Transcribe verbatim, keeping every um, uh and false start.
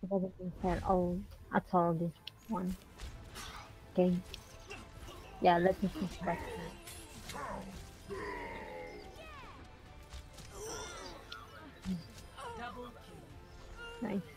It doesn't make sense all at all this one. Okay. Yeah, let me switch back. Nice.